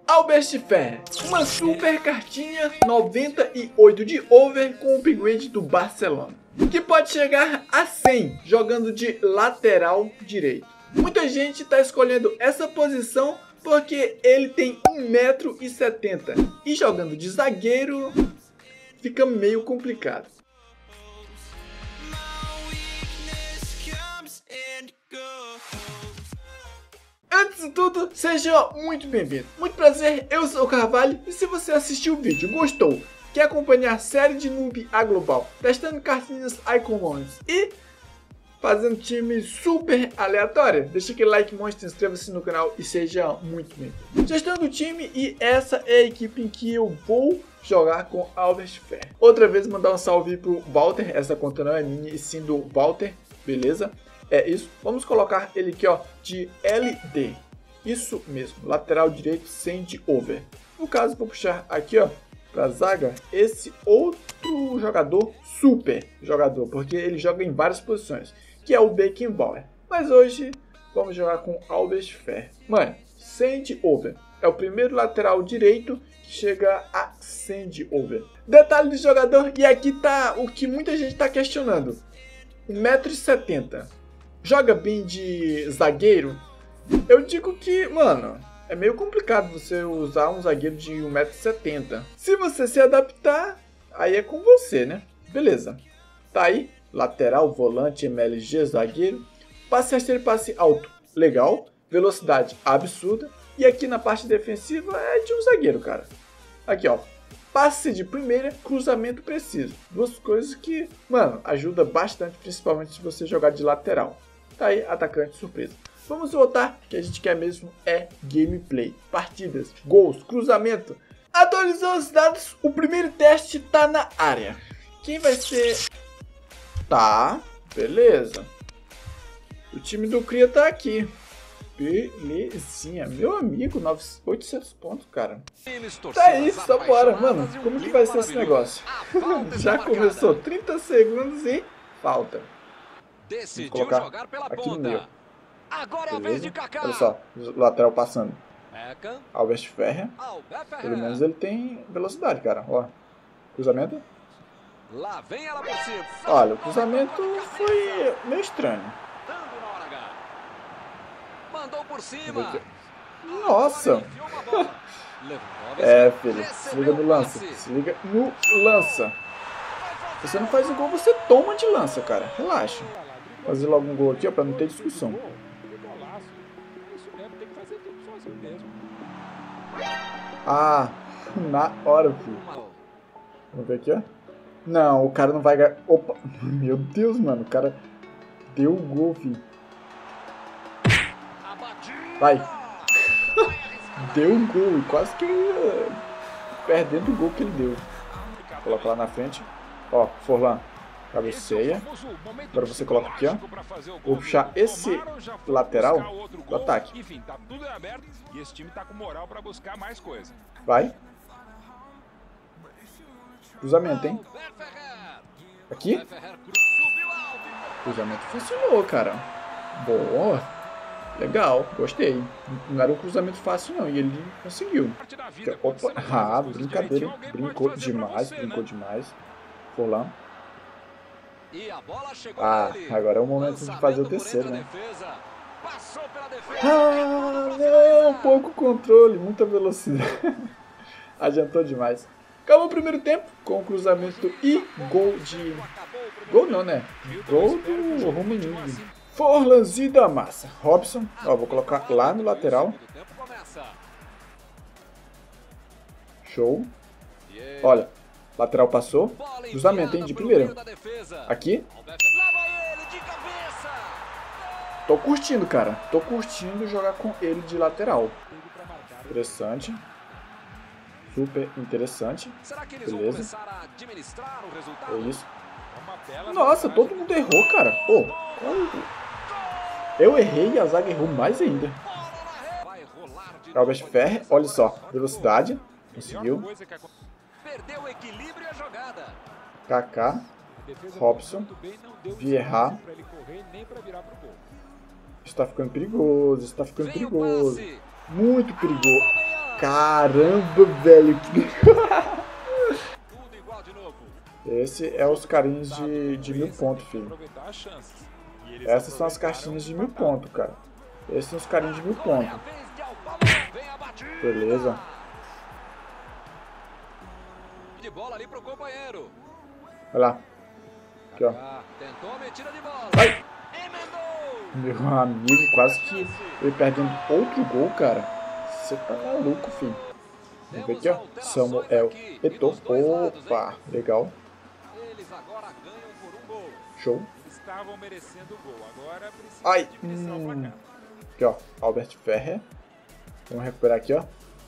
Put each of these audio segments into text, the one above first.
Albert Ferrer, uma super cartinha 98 de over com o upgrade do Barcelona, que pode chegar a 100 jogando de lateral direito. Muita gente está escolhendo essa posição porque ele tem 1,70 m e jogando de zagueiro fica meio complicado. Antes de tudo, seja muito bem-vindo. Muito prazer, eu sou o Carvalho e se você assistiu o vídeo, gostou, quer acompanhar a série de Noob a Global, testando cartinhas Icon e fazendo time super aleatório, deixa aquele like monstro, inscreva-se no canal e seja muito bem-vindo. Gestando o time, e essa é a equipe em que eu vou jogar com Albert Ferrer. Outra vez mandar um salve pro Walter, essa conta não é minha e sim do Walter, beleza? É isso, vamos colocar ele aqui ó, de LD, isso mesmo, lateral direito sem de over. No caso vou puxar aqui ó, pra zaga, esse outro jogador, super jogador, porque ele joga em várias posições, que é o Beckenbauer. Mas hoje vamos jogar com Albert Ferrer. Mano, 100 de over, é o primeiro lateral direito que chega a 100 de over. Detalhe do jogador, e aqui tá o que muita gente tá questionando, 1,70 m. Joga bem de zagueiro? Eu digo que, mano, é meio complicado você usar um zagueiro de 1,70 m. Se você se adaptar, aí é com você, né? Beleza. Tá aí, lateral, volante, MLG, zagueiro. Passe rasteiro e passe alto, legal. Velocidade absurda. E aqui na parte defensiva é de um zagueiro, cara. Aqui, ó. Passe de primeira, cruzamento preciso. Duas coisas que, mano, ajuda bastante, principalmente se você jogar de lateral. Tá aí, atacante surpresa. Vamos voltar, que a gente quer mesmo é gameplay. Partidas, gols, cruzamento. Atualizou os dados, o primeiro teste tá na área. Quem vai ser? Tá, beleza. O time do Cria tá aqui. Belezinha, meu amigo, 800 pontos, cara. Tá aí, só bora, mano. Como que vai ser esse negócio? Já começou, 30 segundos e falta. Vamos colocar aqui no meio. Agora é a vez de Kaká. Olha só, o lateral passando. Albert Ferrer. Pelo menos ele tem velocidade, cara. Ó, cruzamento. Lá vem ela por cima. Olha, o cruzamento foi meio estranho. Mandou por cima. Nossa. É, filho, se liga no lança. Se liga no lança. Se você não faz o gol, você toma de lança, cara. Relaxa. Fazer logo um gol aqui, ó, pra não ter discussão. Ah, na hora, filho. Vamos ver aqui, ó. Não, o cara não vai ganhar. Opa, meu Deus, mano. O cara deu o gol, filho. Vai. Deu um gol e quase que perdendo o gol que ele deu. Coloca lá na frente. Ó, Forlan. Cabeceia. Agora você coloca aqui, ó. Vou puxar esse lateral do ataque. Enfim, tá tudo aberto e esse time tá com moral pra buscar mais coisa. Vai. Cruzamento, hein? Aqui. Cruzamento funcionou, cara. Boa. Legal, gostei. Não era um cruzamento fácil, não. E ele conseguiu. Opa, ah, brincadeira. Brincou demais, brincou demais. Forlan. Ah, agora é o momento de fazer o terceiro, né? Ah, não, pouco controle, muita velocidade. Adiantou demais. Acabou o primeiro tempo com o cruzamento e gol de... Gol não, né? Gol do Romaninho. Forlanzinho da massa. Robson, ó, vou colocar lá no lateral. Show. Olha. Lateral passou. Cruzamento, hein? De primeira. Aqui. Tô curtindo, cara. Tô curtindo jogar com ele de lateral. Interessante. Super interessante. Beleza. É isso. Nossa, todo mundo errou, cara. Pô. Eu errei e a zaga errou mais ainda. Albert Ferrer, olha só. Velocidade. Conseguiu. Perdeu o equilíbrio e a jogada. Kaká, Robson, Vieira. Isso tá ficando perigoso, isso tá ficando perigoso. Muito perigoso. Caramba, velho. Tudo igual de novo. Esse é os carinhos de 1000 pontos, filho. Aproveitar as chances. E eles Essas são as aproveitaram caixinhas de os 1000 empatados. pontos, cara. Esses são os carinhos de 1000 Agora é a pontos. vez de Alpamão. Vem a batida. Beleza. De bola ali pro companheiro. Olha lá. Aqui, ó. Tentou a metida de bola. Vai. Emendou. Meu amigo, quase que eu perdendo outro gol, cara. Você tá maluco, filho. Vamos ver aqui, ó. Samuel Eto'o. Opa, legal. Eles agora ganham por um gol. Show. Eles estavam merecendo o gol. Agora precisa Ai. administrar o placar. Aqui, ó. Albert Ferrer. Vamos recuperar aqui, ó.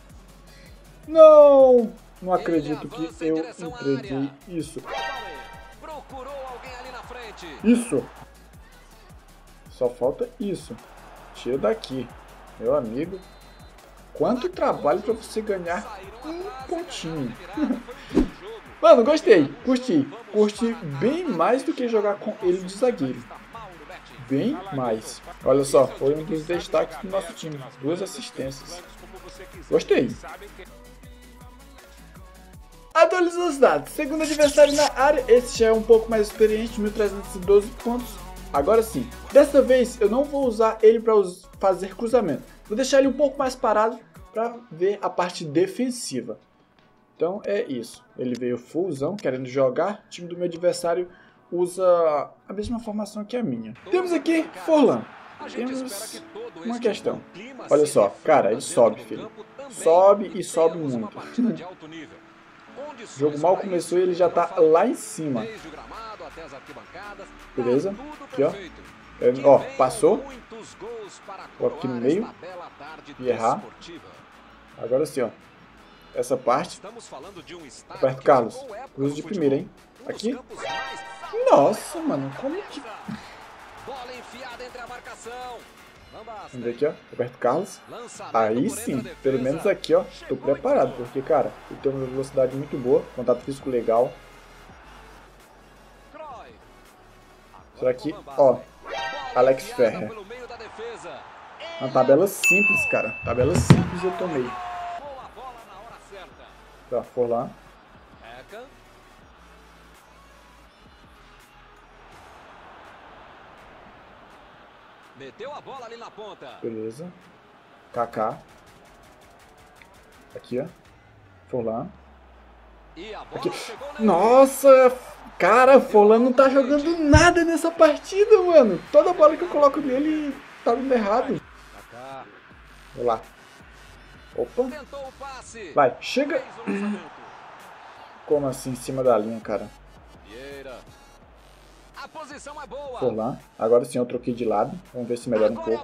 Não! Não acredito que eu entreguei isso. Procurou alguém ali na frente. Isso! Só falta isso. Tira daqui. Meu amigo. Quanto trabalho pra você ganhar um pontinho. Mano, gostei. Curti. Curti bem mais do que jogar com ele de zagueiro. Bem mais. Olha só, foi um dos destaques do nosso time. 2 assistências. Gostei. Atualizando os dados. Segundo adversário na área, esse já é um pouco mais experiente, 1312 pontos. Agora sim, dessa vez eu não vou usar ele para fazer cruzamento. Vou deixar ele um pouco mais parado para ver a parte defensiva. Então é isso. Ele veio fullzão, querendo jogar. O time do meu adversário usa a mesma formação que a minha. Temos aqui Forlan. Temos uma questão. Olha só, cara, ele sobe, filho. Sobe e sobe muito. O jogo mal começou e ele já tá lá em cima. Beleza? Aqui, ó. Ó, passou. Vou aqui no meio. E errar. Agora sim, ó. Essa parte. Roberto Carlos. Cruza de primeira, hein? Aqui. Nossa, mano. Como que... Bola enfiada entre a marcação. Vamos ver aqui, ó. Roberto Carlos. Aí sim. Pelo menos aqui, ó. Tô preparado. Porque, cara, ele tem uma velocidade muito boa. Contato físico legal. Será que, ó. Alex Ferrer. Uma tabela simples, cara. Tabela simples eu tomei. Tá, for lá. Meteu a bola ali na ponta. Beleza. Kaká. Aqui, ó. Forlan. Aqui. Nossa! Cara, Forlan não tá jogando nada nessa partida, mano. Toda bola que eu coloco nele tá dando errado. Vamos lá. Opa. Vai, chega. Como assim, em cima da linha, cara? A posição é boa. Forlan. Agora sim eu troquei de lado. Vamos ver se melhora um pouco.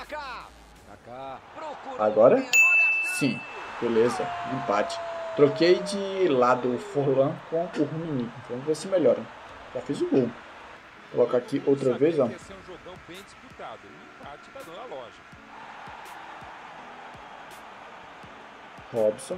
Agora sim. Beleza, empate. Troquei de lado o Forlan com o Rummenigge. Vamos ver se melhora. Já fiz o gol. Vou colocar aqui outra vez, ó. Robson.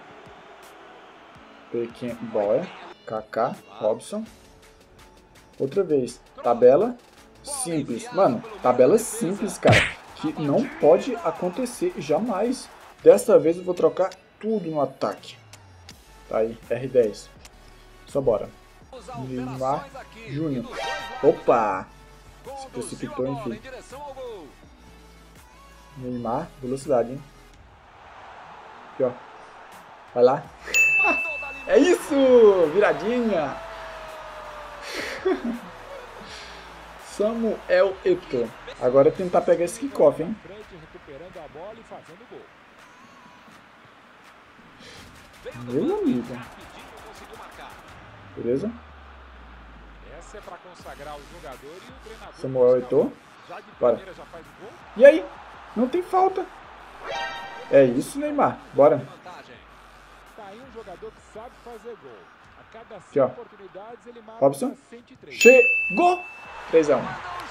Beckenbauer. Kaká. Robson. Outra vez. Tabela simples. Mano, tabela simples, cara. Que não pode acontecer jamais. Dessa vez eu vou trocar tudo no ataque. Tá aí, R10. Só bora. Neymar Júnior. Opa! Se precipitou, enfim. Neymar, velocidade, hein? Aqui, ó. Vai lá. É isso! Viradinha! Samuel Eto'o. Agora é tentar pegar esse kickoff, hein? Meu amigo. Beleza? Essa é para consagrar o jogador e o treinador. Samuel Eto'o. Bora. E aí? Não tem falta. É isso, Neymar. Bora. Tá aí um jogador que sabe fazer gol. A cada 5 aqui, ó. oportunidades ele marca Robson. 103. Chegou! 3-1.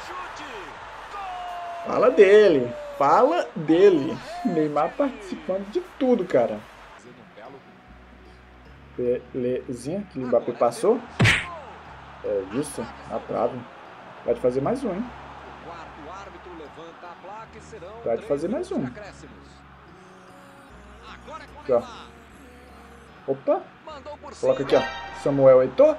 Fala dele. Fala dele. Neymar participando de tudo, cara. Belezinha. Que o Mbappé passou. É isso. Na trave. Vai fazer mais um, hein? Vai fazer mais um. Aqui, ó. Opa. Coloca aqui, ó. Samuel Eto'o.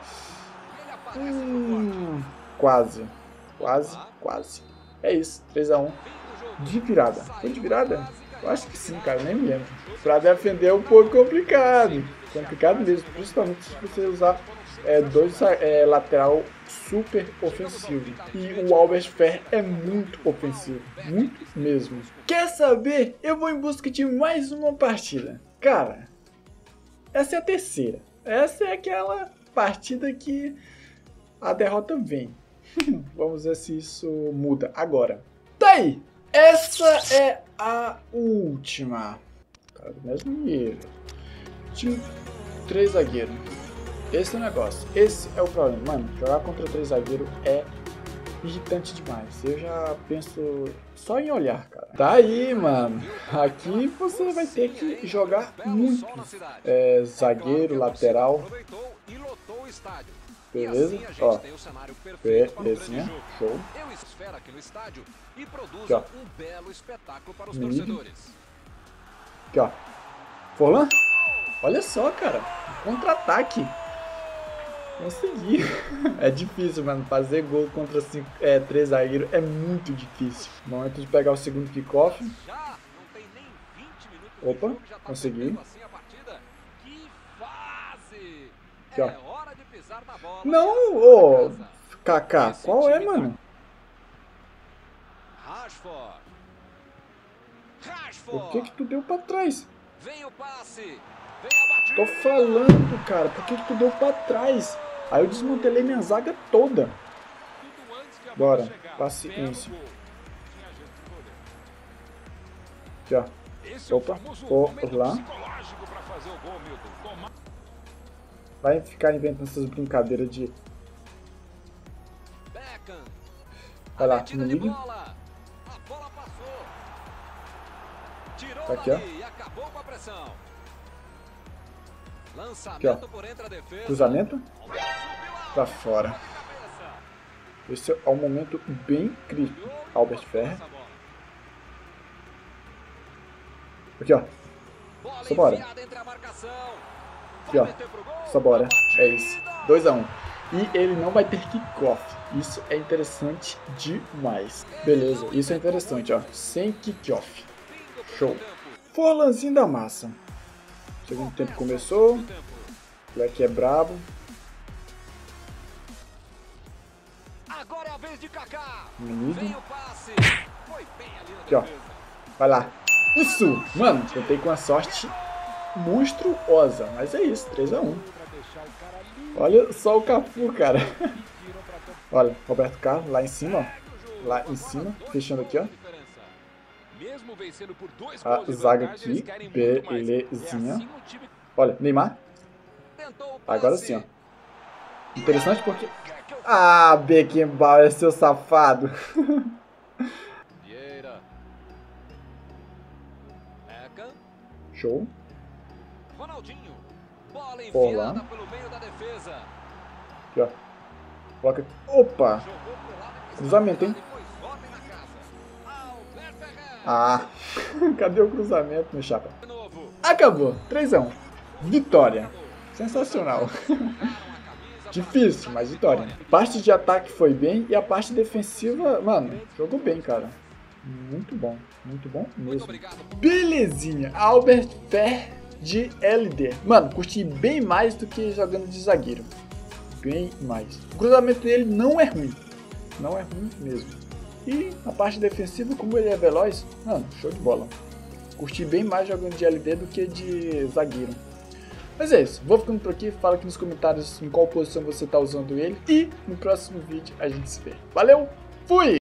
Quase. Quase. É isso. 3 a 1. De virada. Foi de virada? Eu acho que sim, cara. Nem me lembro. Pra defender é um pouco complicado. Complicado mesmo. Principalmente se você usar dois lateral super ofensivo. E o Albert Fer é muito ofensivo. Muito mesmo. Quer saber? Eu vou em busca de mais uma partida. Cara, essa é a terceira. Essa é aquela partida que a derrota vem. Vamos ver se isso muda agora. Tá aí. Essa é a última. Cara, do mesmo nível. Time 3 zagueiros. Esse é o negócio. Esse é o problema. Mano, jogar contra 3 zagueiros é irritante demais. Eu já penso só em olhar, cara. Tá aí, mano. Aqui você vai ter que jogar muito. Zagueiro, lateral. Beleza? Ó. Belezinha. Show. Aqui, ó. Aqui, ó. Forlan? Olha só, cara. Contra-ataque. Consegui. É difícil, mano. Fazer gol contra 3 zagueiros é muito difícil. Momento de pegar o segundo kickoff. Opa, consegui. Aqui, ó. Não, ô Kaká, qual é, mano? Por que tu deu pra trás? Tô falando, cara. Por que tu deu pra trás? Aí eu desmantelei minha zaga toda. Bora, paciência. Aqui, ó. Opa, lá. Vai ficar inventando essas brincadeiras de... Vai lá, no meio. Tá aqui, ó. Aqui, ó. Cruzamento. Pra fora. Esse é um momento bem crítico. Albert Fer. Aqui, ó. Só bora. Aqui, ó. Só bora. É isso. 2 a 1. E ele não vai ter kickoff. Isso é interessante demais. Beleza. Isso é interessante, ó. Sem kickoff. Show. Forlanzinho da massa. Segundo tempo começou. O moleque é brabo. Agora é a vez de Kaká. Menino. Aqui, ó. Vai lá. Isso! Mano, tentei com a sorte monstruosa. Mas é isso, 3 a 1. Olha só o Cafu, cara. Olha, Roberto Carlos lá em cima, ó. Lá em cima, fechando aqui, ó. A zaga aqui, belezinha. Olha, Neymar. Agora sim, ó. Interessante porque... Ah, Beckenbauer, seu safado. Show. Forlan. Aqui, ó. Coloca aqui. Opa! Cruzamento, hein? Ah, cadê o cruzamento, meu chapa? Acabou, 3 a 1. Vitória. Sensacional. Difícil, mas vitória. A parte de ataque foi bem e a parte defensiva, mano, jogou bem, cara. Muito bom mesmo. Belezinha, Albert Fer de LD. Mano, curti bem mais do que jogando de zagueiro. Bem mais. O cruzamento dele não é ruim. Não é ruim mesmo. E a parte defensiva, como ele é veloz, mano, show de bola. Curti bem mais jogando de LD do que de zagueiro. Mas é isso, vou ficando por aqui, fala aqui nos comentários em qual posição você está usando ele. E no próximo vídeo a gente se vê. Valeu, fui!